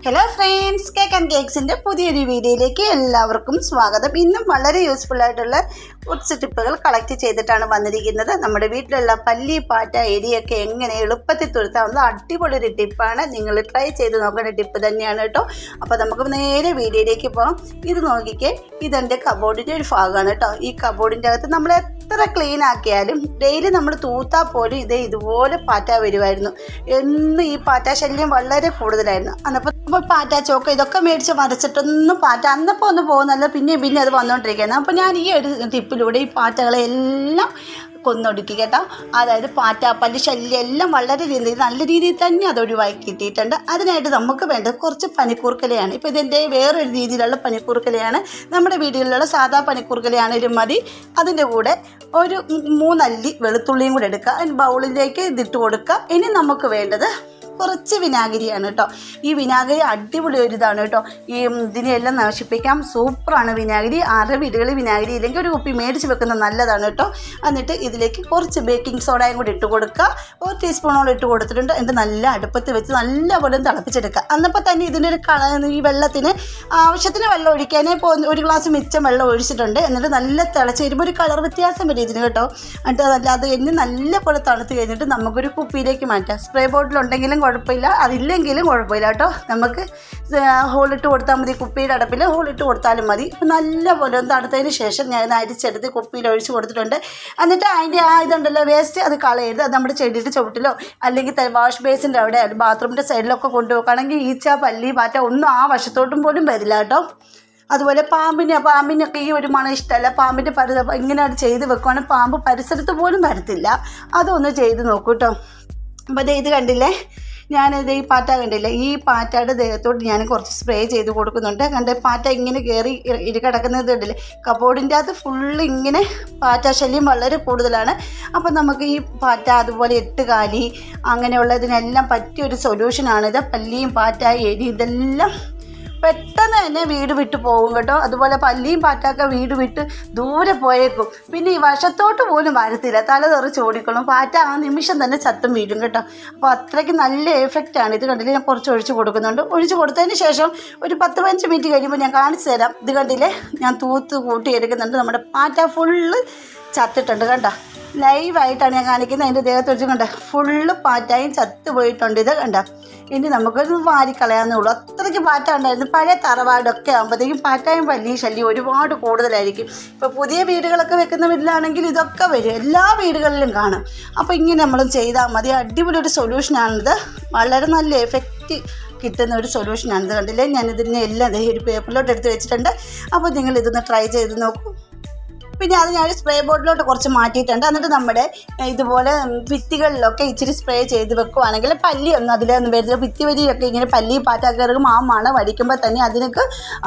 Hello friends, cake and കേക്സിൻ്റെ പുതിയൊരു വീഡിയോയിലേക്ക് എല്ലാവർക്കും സ്വാഗതം. ഇന്നും വളരെ യൂസ്ഫുൾ ആയിട്ടുള്ള ഫുഡ്സ് ടിപ്പുകൾ കളക്ട് ചെയ്തിട്ടാണ് വന്നിരിക്കുന്നത്. നമ്മുടെ വീട്ടിലുള്ള പല്ലി, പാറ്റ, എലിയൊക്കെ എങ്ങനെ എളുപ്പത്തിൽ തുരുത്താവുന്ന അടിപൊളി ഒരു ടിപ്പാണ്. നിങ്ങൾ ട്രൈ ചെയ്ത് നോക്കേണ്ട ടിപ്പ് തന്നെയാണ് കേട്ടോ. അപ്പോൾ നമുക്ക് നേരെ വീഡിയോയിലേക്ക് പോകാം. ഇത് നോക്കിക്കേ, ഇതെൻ്റെ കബോർഡിൻ്റെ ഒരു ഭാഗമാണ് കേട്ടോ. ഈ കബോർഡിൻ്റെ അകത്ത് നമ്മൾ എത്ര ക്ലീൻ ആക്കിയാലും ഡെയിലി നമ്മൾ തൂത്താൽ പോലും ഇതുപോലെ പാറ്റ വരുമായിരുന്നു. എന്നും ഈ പാറ്റ ശല്യം വളരെ കൂടുതലായിരുന്നു. അപ്പോൾ പാറ്റ ചോക്ക ഇതൊക്കെ മേടിച്ച് വരച്ചിട്ടൊന്നും പാറ്റ അന്നപ്പോൾ ഒന്ന് പോകുന്നല്ല, പിന്നെ അത് വന്നുകൊണ്ടിരിക്കുകയാണ്. അപ്പോൾ ഞാൻ ഈ ഒരു ടിപ്പിലൂടെ ഈ പാറ്റകളെ എല്ലാം കൊന്നൊടുക്കി കേട്ടോ. അതായത് പാറ്റ, പല്ലി ശല്യം എല്ലാം വളരെ നല്ല രീതിയിൽ തന്നെ അത് ഒഴിവാക്കി കിട്ടിയിട്ടുണ്ട്. അതിനായിട്ട് നമുക്ക് വേണ്ടത് കുറച്ച് പനിക്കൂർക്കലയാണ്. ഇപ്പോൾ ഇതിൻ്റെ വേറൊരു രീതിയിലുള്ള പനിക്കൂർക്കലയാണ്. നമ്മുടെ വീടുകളിലുള്ള സാധാ പനിക്കൂർക്കലയാണെങ്കിലും മതി. അതിൻ്റെ കൂടെ ഒരു 3 അല്ലി വെളുത്തുള്ളിയും കൂടെ എടുക്കുക. അതിന് ബൗളിലേക്ക് ഇതിട്ട് കൊടുക്കുക. ഇനി നമുക്ക് വേണ്ടത് കുറച്ച് വിനാഗിരിയാണ് കേട്ടോ. ഈ വിനാഗിരി അടിപൊളി ഒരു ഇതാണ് കേട്ടോ. ഈ ഇതിനെല്ലാം നശിപ്പിക്കാം. സൂപ്പറാണ് വിനാഗിരി. 6 വീടുകളിൽ വിനാഗിരി ഇല്ലെങ്കിൽ ഒരു കുപ്പി മേടിച്ച് വെക്കുന്നത് നല്ലതാണ് കേട്ടോ. എന്നിട്ട് ഇതിലേക്ക് കുറച്ച് ബേക്കിംഗ് സോഡയും കൂടി ഇട്ട് കൊടുക്കുക. 1 ടീസ്പൂണോളം ഇട്ട് കൊടുത്തിട്ടുണ്ട്. എന്നിട്ട് നല്ല അടുപ്പത്ത് വെച്ച് നല്ലപോലെ തിളപ്പിച്ചെടുക്കുക. അന്നപ്പോൾ തന്നെ ഇതിൻ്റെ ഈ വെള്ളത്തിന് ആവശ്യത്തിന് വെള്ളം ഒഴിക്കാനേ ഒരു ഗ്ലാസ് മിച്ചം വെള്ളം ഒഴിച്ചിട്ടുണ്ട്. എന്നിട്ട് നല്ല തിളച്ച് വരുമ്പോൾ ഒരു കളർ വ്യത്യാസം വരും ഇതിന് കേട്ടോ. എന്നിട്ട് അത് കഴിഞ്ഞ് നല്ലപോലെ തണുത്ത് കഴിഞ്ഞിട്ട് നമുക്കൊരു കുപ്പിയിലേക്ക് മാറ്റാം. സ്പ്രേ ബോട്ടിലുണ്ടെങ്കിലും കുഴപ്പമില്ല, അതില്ലെങ്കിലും കുഴപ്പമില്ല കേട്ടോ. നമുക്ക് ഹോളിട്ട് കൊടുത്താൽ മതി. കുപ്പിയുടെ അടപ്പിൽ ഹോളിട്ട് കൊടുത്താലും മതി. ഇപ്പം നല്ലപോലെ തണുത്തതിന് ശേഷം ഞാൻ അരിച്ചെടുത്ത് കുപ്പിയിൽ ഒഴിച്ച് കൊടുത്തിട്ടുണ്ട്. എന്നിട്ട് അതിൻ്റെ ഇതുണ്ടല്ലോ വേസ്റ്റ്, അത് കളയരുത്. അത് നമ്മുടെ ചെടിയുടെ ചുവട്ടിലോ അല്ലെങ്കിൽ വാഷ് ബേസിൻ്റെ അവിടെ ബാത്റൂമിൻ്റെ സൈഡിലൊക്കെ കൊണ്ടുപോക്കുകയാണെങ്കിൽ ഈച്ച, പല്ലി, പാറ്റ ഒന്നും ആ വശത്തോട്ടും പോലും വരില്ല കേട്ടോ. അതുപോലെ പാമ്പിനൊക്കെ ഈ ഒരു മണം ഇഷ്ടമല്ല. പാമ്പിൻ്റെ ഇങ്ങനെ അത് ചെയ്ത് വെക്കുവാണെങ്കിൽ പാമ്പ് പരിസരത്ത് പോലും വരത്തില്ല. അതൊന്ന് ചെയ്ത് നോക്കൂ കേട്ടോ. അപ്പോൾ ഇത് കണ്ടില്ലേ, ഞാനിത് ഈ പാറ്റ കണ്ടില്ലേ, ഈ പാറ്റയുടെ ദേഹത്തോട്ട് ഞാൻ കുറച്ച് സ്പ്രേ ചെയ്ത് കൊടുക്കുന്നുണ്ട്. പാറ്റ ഇങ്ങനെ കയറി കിടക്കുന്നത് കണ്ടില്ലേ. കബോർഡിൻ്റെ അകത്ത് ഫുള്ള് ഇങ്ങനെ പാറ്റ ശല്യം വളരെ കൂടുതലാണ്. അപ്പോൾ നമുക്ക് ഈ പാറ്റ, അതുപോലെ 8 കാലി, അങ്ങനെയുള്ളതിനെല്ലാം പറ്റിയൊരു സൊല്യൂഷനാണിത്. പല്ലിയും, പാറ്റ, എലി ഇതെല്ലാം പെട്ടെന്ന് തന്നെ വീട് വിട്ട് പോകും കേട്ടോ. അതുപോലെ പല്ലിയും പാറ്റൊക്കെ വീട് വിട്ട് ദൂരെ പോയേക്കും. പിന്നെ ഈ വശത്തോട്ട് പോലും വരത്തില്ല, തല തെറിച്ച് ഓടിക്കൊള്ളും. പാറ്റ ആ നിമിഷം തന്നെ ചത്തും വീഴും കേട്ടോ. അപ്പോൾ അത്രയ്ക്ക് നല്ല എഫക്റ്റാണ്. ഇത് കണ്ടില്ലേ, ഞാൻ കുറച്ച് ഒഴിച്ച് കൊടുക്കുന്നുണ്ട്. ഒഴിച്ച് കൊടുത്തതിന് ശേഷം ഒരു 10-15 മിനിറ്റ് കഴിയുമ്പോൾ ഞാൻ കാണിച്ചു തരാം. ഇത് കണ്ടില്ലേ, ഞാൻ തൂത്ത് കൂട്ടി എടുക്കുന്നുണ്ട്. നമ്മുടെ പാറ്റ ഫുള്ള് ചത്തിട്ടുണ്ട് കണ്ടോ. ലൈവായിട്ടാണ് ഞാൻ കാണിക്കുന്നത്. അതിൻ്റെ ദേഹത്ത് വെച്ച് കണ്ട ഫുള്ള് പാറ്റയും ചത്ത് പോയിട്ടുണ്ട്. ഇത് കണ്ട. ഇനി നമുക്കത് വാരിക്കളയാന്നേ ഉള്ളൂ. അത്രയ്ക്ക് പാറ്റ ഉണ്ടായിരുന്നു. പഴയ തറവാടൊക്കെ ആകുമ്പോഴത്തേക്കും പാറ്റയും പല്ലിയും ശല്യം ഒരുപാട് കൂടുതലായിരിക്കും. ഇപ്പോൾ പുതിയ വീടുകളൊക്കെ വെക്കുന്ന വീട്ടിലാണെങ്കിൽ ഇതൊക്കെ വരും, എല്ലാ വീടുകളിലും കാണും. അപ്പോൾ ഇങ്ങനെ നമ്മൾ ചെയ്താൽ മതി. അടിപൊളി ഒരു സൊല്യൂഷനാണിത്. വളരെ നല്ല എഫക്റ്റ് കിട്ടുന്ന ഒരു സൊല്യൂഷനാണിത്. കണ്ടില്ലേ, ഞാനിതിനെ എല്ലാം ഒരു പേപ്പറിലോട്ട് എടുത്ത് വെച്ചിട്ടുണ്ട്. അപ്പോൾ നിങ്ങൾ ഇതൊന്ന് ട്രൈ ചെയ്ത് നോക്കൂ. പിന്നെ അത് ഞാൻ സ്പ്രേ ബോട്ടിലോട്ട് കുറച്ച് മാറ്റിയിട്ടുണ്ട്. എന്നിട്ട് നമ്മുടെ ഇതുപോലെ ഭിത്തികളിലൊക്കെ ഇച്ചിരി സ്പ്രേ ചെയ്ത് വെക്കുവാണെങ്കിൽ പല്ലിയൊന്നും അതിലൊന്നും വരുന്നില്ല. ഭിത്തി വരിയൊക്കെ ഇങ്ങനെ പല്ലി, പാറ്റക്കറും ആ മണം വടിക്കുമ്പോൾ തന്നെ അതിനൊക്കെ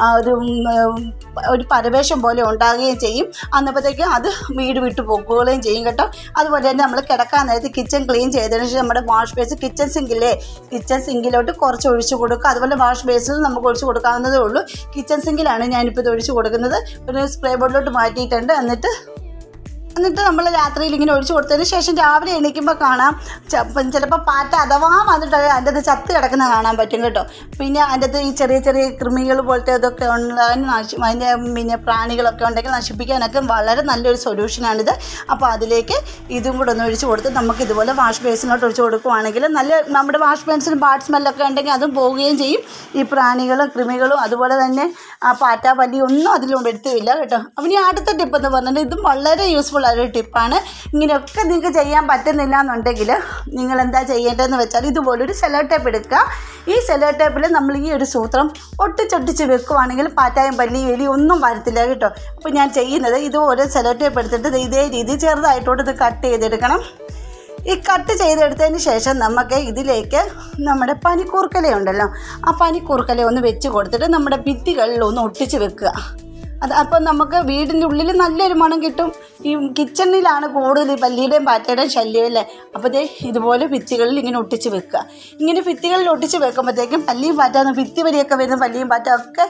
ഒരു പരവേഷം പോലെ ഉണ്ടാകുകയും ചെയ്യും. അന്നപ്പോഴത്തേക്കും അത് വീട് വിട്ട് പോകുകയും ചെയ്യും കേട്ടോ. അതുപോലെ തന്നെ നമ്മൾ കിടക്കാൻ നേരത്ത് കിച്ചൺ ക്ലീൻ ചെയ്തതിന് ശേഷം നമ്മുടെ വാഷ് ബേസ്, കിച്ചൺ സിങ്കിലോട്ട് കുറച്ച് ഒഴിച്ച് കൊടുക്കുക. അതുപോലെ വാഷ് ബേസിൽ നമുക്ക് ഒഴിച്ച് കൊടുക്കാവുന്നതേ ഉള്ളൂ. കിച്ചൺ സിങ്കിലാണ് ഞാനിപ്പോൾ ഇത് ഒഴിച്ച് കൊടുക്കുന്നത്. ഒരു സ്പ്രേ ബോട്ടിലോട്ട് മാറ്റിയിട്ടുണ്ട്. എന്നിട്ട് നമ്മൾ രാത്രിയിൽ ഇങ്ങനെ ഒഴിച്ച് കൊടുത്തതിന് ശേഷം രാവിലെ എണീക്കുമ്പോൾ കാണാം ചിലപ്പോൾ പാറ്റ അഥവാ വന്നിട്ട് അതിൻ്റെ അത് ചത്ത് കിടക്കുന്ന കാണാൻ പറ്റും കേട്ടോ. പിന്നെ അതിൻ്റെ അകത്ത് ഈ ചെറിയ ചെറിയ കൃമികൾ പോലത്തെ ഇതൊക്കെ അതിൻ്റെ പിന്നെ പ്രാണികളൊക്കെ ഉണ്ടെങ്കിൽ നശിപ്പിക്കാനൊക്കെ വളരെ നല്ലൊരു സൊല്യൂഷനാണിത്. അപ്പോൾ അതിലേക്ക് ഇതും കൂടെ ഒന്ന് ഒഴിച്ച് കൊടുത്ത് നമുക്ക് ഇതുപോലെ വാഷ് ബേസിനോട്ട് ഒഴിച്ച് കൊടുക്കുകയാണെങ്കിൽ നല്ല നമ്മുടെ വാഷ് ബേസിന് ബാഡ് സ്മെല്ലൊക്കെ ഉണ്ടെങ്കിൽ അതും പോവുകയും ചെയ്യും. ഈ പ്രാണികളും കൃമികളും അതുപോലെ തന്നെ ആ പാറ്റ, പല്ലി ഒന്നും അതിലും എടുത്തില്ല കേട്ടോ. അപ്പോൾ ഈ അടുത്ത ടിപ്പ് എന്ന് പറഞ്ഞാൽ ഇതും വളരെ യൂസ്ഫുൾ ഒരു ടിപ്പാണ്. ഇങ്ങനെയൊക്കെ നിങ്ങൾക്ക് ചെയ്യാൻ പറ്റുന്നില്ല എന്നുണ്ടെങ്കിൽ നിങ്ങൾ എന്താ ചെയ്യേണ്ടതെന്ന് വെച്ചാൽ ഇതുപോലൊരു സെല്ലോ ടേപ്പ് എടുക്കുക. ഈ സെല്ലോ ടേപ്പിൽ നമ്മൾ ഈ ഒരു സൂത്രം ഒട്ടിച്ചൊട്ടിച്ച് വെക്കുവാണെങ്കിൽ പാറ്റയും, പല്ലി, എലി ഒന്നും വരത്തില്ല കേട്ടോ. അപ്പോൾ ഞാൻ ചെയ്യുന്നത് ഇതുപോലെ സെല്ലോ ടേപ്പ് എടുത്തിട്ട് ഇതേ രീതി ചെറുതായിട്ടോട്ട് ഇത് കട്ട് ചെയ്തെടുക്കണം. ഈ കട്ട് ചെയ്തെടുത്തതിന് ശേഷം നമുക്ക് ഇതിലേക്ക് നമ്മുടെ പനിക്കൂർക്കലയുണ്ടല്ലോ, ആ പനിക്കൂർക്കല ഒന്ന് വെച്ച് കൊടുത്തിട്ട് നമ്മുടെ ഭിത്തികളിലൊന്ന് ഒട്ടിച്ച് വെക്കുക. അപ്പോൾ നമുക്ക് വീടിൻ്റെ ഉള്ളിൽ നല്ലൊരു മണം കിട്ടും. ഈ കിച്ചണിലാണ് കൂടുതൽ ഈ പല്ലിയുടെയും പാറ്റയുടെയും ശല്യം അല്ലേ. അപ്പോൾ ഇതുപോലെ ഭിത്തികളിൽ ഇങ്ങനെ ഒട്ടിച്ച് വെക്കുക. ഇങ്ങനെ ഭിത്തികളിൽ ഒട്ടിച്ച് വെക്കുമ്പോഴത്തേക്കും പല്ലിയും പാറ്റ ഭിത്തി വരെയൊക്കെ വരുന്ന പല്ലിയും പാറ്റ ഒക്കെ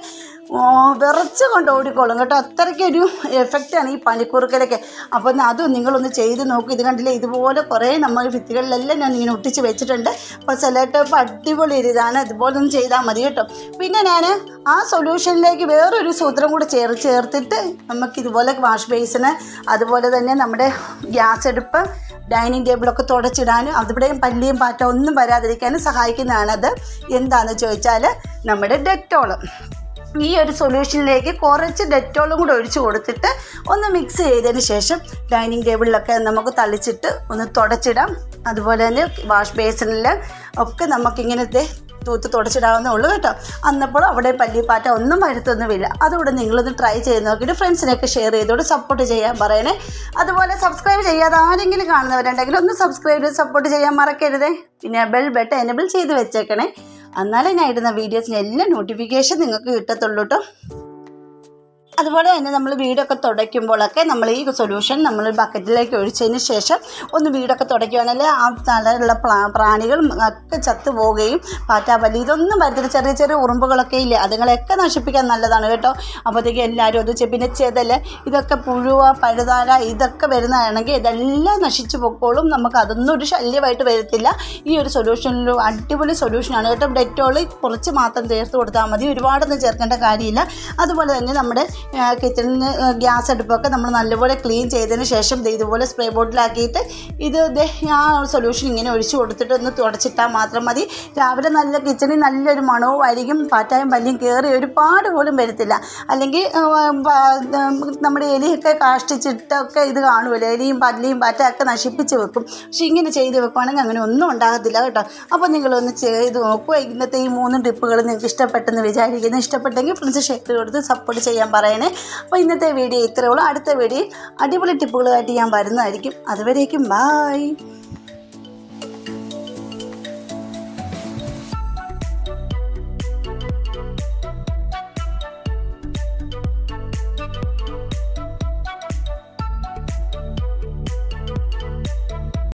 വിറച്ച് കൊണ്ട് ഓടിക്കോളും കേട്ടോ. അത്രയ്ക്കൊരു എഫക്റ്റാണ് ഈ പനിക്കൂർക്കലൊക്കെ. അപ്പോൾ അതും നിങ്ങളൊന്ന് ചെയ്ത് നോക്കും. ഇത് കണ്ടില്ലേ, ഇതുപോലെ കുറേ നമ്മൾ ഭിത്തികളിലെല്ലാം ഞാൻ ഇങ്ങനെ ഒട്ടിച്ച് വെച്ചിട്ടുണ്ട്. അപ്പോൾ സെലോടേപ്പ് അടിപൊളി ഒരു ഇതാണ്. ഇതുപോലെ ഒന്ന് ചെയ്താൽ മതി കേട്ടോ. പിന്നെ ഞാൻ ആ സൊല്യൂഷനിലേക്ക് വേറൊരു സൂത്രം കൂടെ ചേർത്തിട്ട് നമുക്കിതുപോലെ വാഷ് ബേസിന്, അതുപോലെ തന്നെ നമ്മുടെ ഗ്യാസ് അടുപ്പ്, ഡൈനിങ് ടേബിളൊക്കെ തുടച്ചിടാനും അതിവിടെയും പല്ലിയും പാറ്റ ഒന്നും വരാതിരിക്കാനും സഹായിക്കുന്നതാണത്. എന്താണെന്ന് ചോദിച്ചാൽ നമ്മുടെ ഡെറ്റോൾ. ഈ ഒരു സൊല്യൂഷനിലേക്ക് കുറച്ച് ഡെറ്റോളും കൂടെ ഒഴിച്ച് കൊടുത്തിട്ട് ഒന്ന് മിക്സ് ചെയ്തതിന് ശേഷം ഡൈനിങ് ടേബിളിലൊക്കെ നമുക്ക് തളിച്ചിട്ട് ഒന്ന് തുടച്ചിടാം. അതുപോലെ തന്നെ വാഷ് ബേസിനിൽ ഒക്കെ നമുക്കിങ്ങനത്തെ തൂത്ത് തുടച്ചിടാവുന്നേ ഉള്ളൂ കേട്ടോ. അന്നപ്പോൾ അവിടെ പല്ലിപ്പാറ്റ ഒന്നും വരുത്തൊന്നുമില്ല. അതുകൂടെ നിങ്ങളൊന്ന് ട്രൈ ചെയ്ത് നോക്കിയിട്ട് ഫ്രണ്ട്സിനൊക്കെ ഷെയർ ചെയ്തോട് സപ്പോർട്ട് ചെയ്യാൻ പറയണേ. അതുപോലെ സബ്സ്ക്രൈബ് ചെയ്യാതെ ആരെങ്കിലും കാണുന്നവരുണ്ടെങ്കിൽ ഒന്ന് സബ്സ്ക്രൈബ് ചെയ്ത് സപ്പോർട്ട് ചെയ്യാൻ മറക്കരുതേ. പിന്നെ ബെൽ ബട്ടൺ എനേബിൾ ചെയ്ത് വെച്ചേക്കണേ. എന്നാലേ ഞാൻ ഇടുന്ന വീഡിയോസിന് എല്ലാം നോട്ടിഫിക്കേഷൻ നിങ്ങൾക്ക് കിട്ടത്തുള്ളൂ കേട്ടോ. അതുപോലെ തന്നെ നമ്മൾ വീടൊക്കെ തുടയ്ക്കുമ്പോഴൊക്കെ നമ്മൾ ഈ സൊല്യൂഷൻ നമ്മൾ ബക്കറ്റിലേക്ക് ഒഴിച്ചതിന് ശേഷം ഒന്ന് വീടൊക്കെ തുടയ്ക്കുകയാണെങ്കിൽ ആ തലയുള്ള പ്രാണികൾ ഒക്കെ ചത്തുപോവുകയും പാറ്റാപ്പല്ലി ഇതൊന്നും വരത്തില്ല. ചെറിയ ചെറിയ ഉറുമ്പുകളൊക്കെ ഇല്ലേ, അതുങ്ങളെയൊക്കെ നശിപ്പിക്കാൻ നല്ലതാണ് കേട്ടോ. അപ്പോഴത്തേക്ക് എല്ലാവരും അത് പിന്നെ ചെതൽ, ഇതൊക്കെ പുഴുവ, പഴുതാര ഇതൊക്കെ വരുന്നതാണെങ്കിൽ ഇതെല്ലാം നശിച്ചു പൊക്കോളും. നമുക്ക് അതൊന്നും ഒരു ശല്യമായിട്ട് വരത്തില്ല. ഈ ഒരു സൊല്യൂഷനിൽ അടിപൊളി സൊല്യൂഷനാണ് കേട്ടോ. ഡെറ്റോൾ കുറച്ച് മാത്രം ചേർത്ത് കൊടുത്താൽ മതി, ഒരുപാടൊന്നും ചേർക്കേണ്ട കാര്യമില്ല. അതുപോലെ തന്നെ നമ്മുടെ കിച്ചണിന് ഗ്യാസ് അടുപ്പൊക്കെ നമ്മൾ നല്ലപോലെ ക്ലീൻ ചെയ്തതിന് ശേഷം ഇതുപോലെ സ്പ്രേ ബോട്ടിലാക്കിയിട്ട് ഇത് ആ സൊല്യൂഷൻ ഇങ്ങനെ ഒഴിച്ചു കൊടുത്തിട്ട് ഒന്ന് തുടച്ചിട്ടാൽ മാത്രം മതി. രാവിലെ നല്ല കിച്ചണിൽ നല്ലൊരു മണവും ആയിരിക്കും. പാറ്റായും പല്ലിയും കയറി ഒരുപാട് പോലും വരത്തില്ല. അല്ലെങ്കിൽ നമ്മുടെ എലിയൊക്കെ കാഷ്ടിച്ചിട്ടൊക്കെ ഇത് കാണുമല്ലോ, എലിയും പല്ലിയും പാറ്റയൊക്കെ നശിപ്പിച്ച് വെക്കും. പക്ഷെ ഇങ്ങനെ ചെയ്ത് വെക്കുവാണെങ്കിൽ അങ്ങനെ ഒന്നും ഉണ്ടാകത്തില്ല കേട്ടോ. അപ്പോൾ നിങ്ങളൊന്ന് ചെയ്ത് നോക്കുക. ഇന്നത്തെ ഈ 3 ടിപ്പുകൾ നിങ്ങൾക്ക് ഇഷ്ടപ്പെട്ടെന്ന് വിചാരിക്കുന്നു. ഇഷ്ടപ്പെട്ടെങ്കിൽ ഫ്രണ്ട്സ് ഷെയർ കൊടുത്ത് സപ്പോർട്ട് ചെയ്യാൻ പറയണേ. അപ്പോൾ ഇന്നത്തെ വീഡിയോ ഇത്രയേ ഉള്ളൂ. അടുത്ത വീഡിയോയിൽ അടിപൊളി ടിപ്പുകളുമായിട്ട് ഞാൻ വരുന്നതായിരിക്കും. അതുവരേക്കും ബായ്.